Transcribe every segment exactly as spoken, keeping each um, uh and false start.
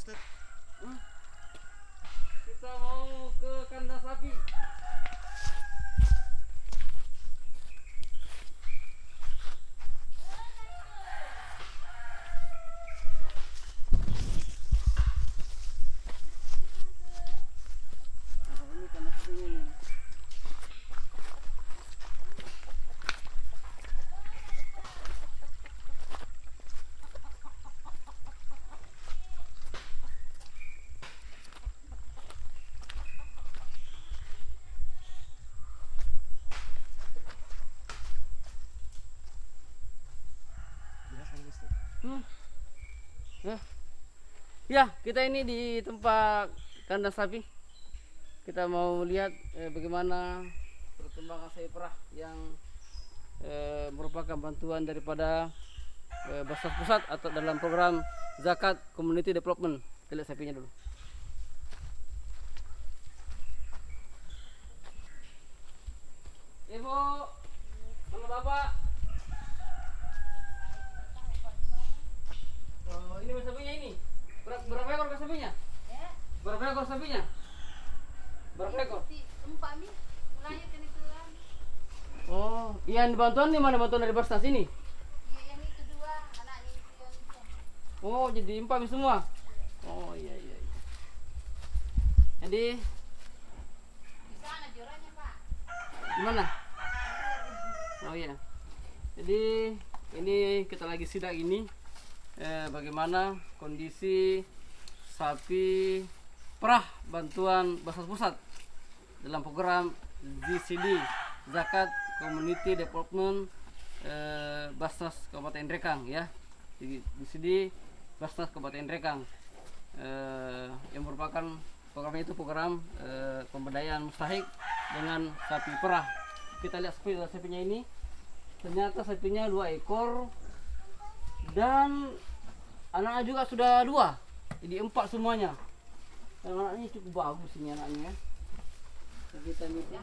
Hmm? Kita mau ke kandang sapi. Hmm. Ya. Ya, kita ini di tempat kandang sapi. Kita mau lihat eh, bagaimana perkembangan sapi perah yang eh, merupakan bantuan daripada eh, Basnas Pusat atau dalam program Zakat Community Development. Kita lihat sapinya dulu. Ibu, sama Bapak. Oh, ini sapinya ini. Berapa, berapa ekor sapinya? Ya. Berapa ekor sapinya? Berapa ekor? Empat nih, melahirkan itu kan. Oh, yang bantuan di mana bantuan dari Basnas ini? Iya, yang itu dua, anaknya itu yang itu. Oh, jadi empat semua. Oh, iya iya. iya. Jadi Di sana jorannya, Pak. gimana? Oh iya. Jadi ini kita lagi sidak ini. Eh, bagaimana kondisi sapi perah bantuan Basnas Pusat dalam program Z C D Zakat Community Development eh, Basnas Kabupaten Rekang ya. Di Z C D Basnas Kabupaten Rekang eh, yang merupakan programnya itu program eh, pemberdayaan mustahik dengan sapi perah. Kita lihat sapi sapinya ini, ternyata sapinya dua ekor dan anaknya juga sudah dua, jadi empat semuanya. Dan anaknya cukup bagus ini anaknya. Kita lihat ya.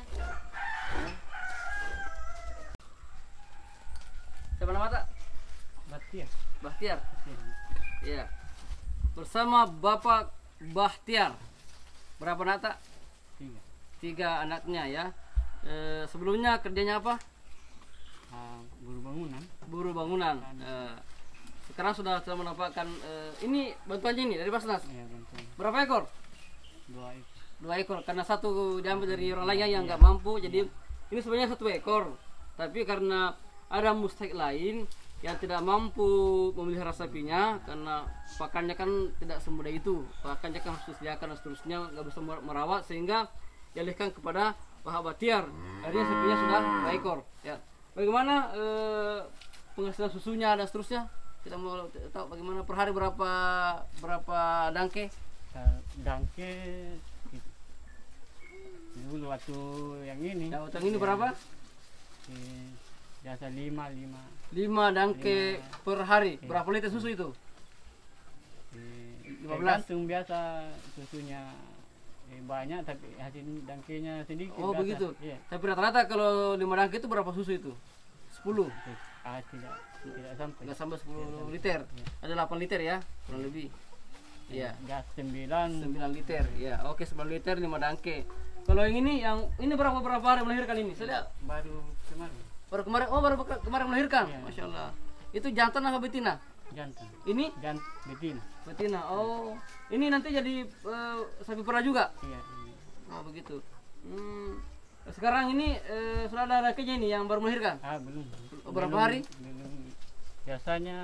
Siapa nama tak? Bahtiar. Bahtiar. Iya. Bersama Bapak Bahtiar. Berapa anak tak? Tiga. Tiga anaknya ya. E, sebelumnya kerjanya apa? Uh, buruh bangunan. Buruh bangunan. E, sekarang sudah sudah mendapatkan e, ini bantuannya ini dari Basnas. Iya, bantuan. Berapa ekor? Dua ekor. Dua ekor. Karena satu diambil dari orang lain yang nggak mampu, jadi ini sebenarnya satu ekor. Tapi karena ada mustahik lain yang tidak mampu memelihara sapinya, karena pakannya kan tidak semudah itu. Pakannya kan harus disediakan dan seterusnya, nggak bisa merawat, sehingga dialihkan kepada Pak Bahtiar. Akhirnya sapinya sudah dua ekor. Ya. Bagaimana eh, penghasilan susunya dan seterusnya? Kita mau tahu bagaimana per hari berapa berapa dangke? Uh, dangke gitu. Dulu waktu yang ini. Nah, utang ini berapa? Eh, biasa lima lima. lima dangke Lima. per hari. Iya. Berapa liter susu itu? Eh, lima belas. tergantung biasa susunya eh, banyak tapi hasil dangkenya sedikit. Oh biasa. begitu. Iya. Tapi rata-rata kalau lima dangke itu berapa susu itu? sepuluh. Ah, tidak tidak sampai. Enggak sampai sepuluh liter. Iya. Ada delapan liter ya, kurang lebih. Iya. Gas sembilan. sembilan liter. Ya, oke sembilan liter lima dangke. Kalau yang ini yang ini berapa berapa hari melahirkan ini? Saya lihat Baru kemarin baru kemarin oh baru beka- kemarin melahirkan. Iya. Masya Allah. Itu jantan apa betina? jantan. Ini Jant betina. betina. Oh, ini nanti jadi eh, sapi perah juga. Iya, ini. Oh begitu. Hmm. Sekarang ini eh, sudah ada anaknya ini yang baru melahirkan. Ah, belum. Oh, berapa Belum- hari? Belum. Biasanya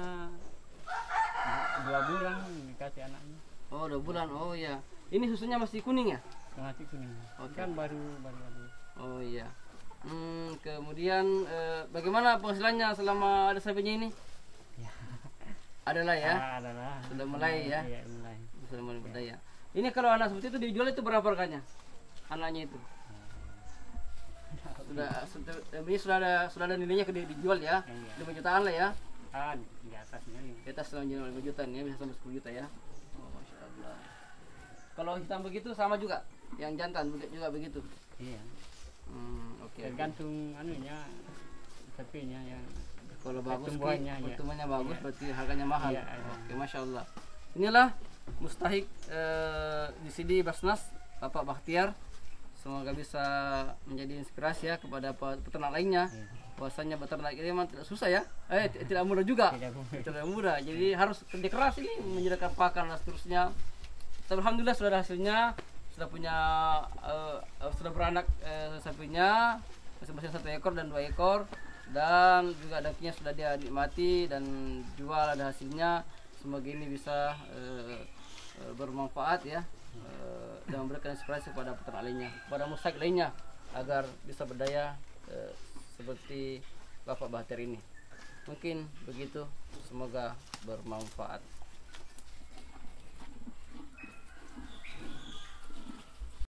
dua bulan dikasih anaknya. Oh dua bulan. Oh iya. Ini susunya masih kuning ya? Masih kuning. Oke. Kan baru baru baru. Oh iya. Hmm, kemudian eh, bagaimana penghasilannya selama ada sapinya ini? Ya. Adalah ya. Ah, adalah. Sudah mulai ya? Iya, mulai. Sudah mulai berdaya. Ini kalau anak seperti itu dijual itu berapa harganya? Anaknya itu. Sudah sudah ini sudah ada sudah ada nilainya ke dijual ya. Iya. lima jutaan lah ya. Ah, di atasnya ini. Di atas lima juta ya, bisa sampai sepuluh juta ya. Oh, Masya Allah. Kalau hitam begitu sama juga, yang jantan juga begitu. Iya. Hmm, oke. oke. Tergantung anunya sapinya yang Kalau bagus, pertumbuhannya, Ki, iya. pertumbuhannya bagus, Iya. berarti harganya mahal. Iya, iya. Oke, Masya Allah. Inilah Mustahik eh, di sini Basnas Bapak Bakhtiar, semoga bisa menjadi inspirasi ya kepada pe- peternak lainnya. Bahwasanya beternak ini memang tidak susah ya, eh t- tidak mudah juga, Tidak mudah. tidak mudah. Jadi harus kerja keras ini menyediakan pakan dan seterusnya. Tapi alhamdulillah sudah ada hasilnya, sudah punya eh, eh, sudah beranak eh, sapinya masing-masing satu ekor dan dua ekor, dan juga dagingnya sudah dia nikmati dan jual ada hasilnya. Semoga ini bisa eh, eh, bermanfaat ya, eh, dan memberikan inspirasi kepada peternak lainnya, kepada musaik lainnya agar bisa berdaya eh, seperti Bapak Bakhtiar ini. Mungkin begitu, semoga bermanfaat.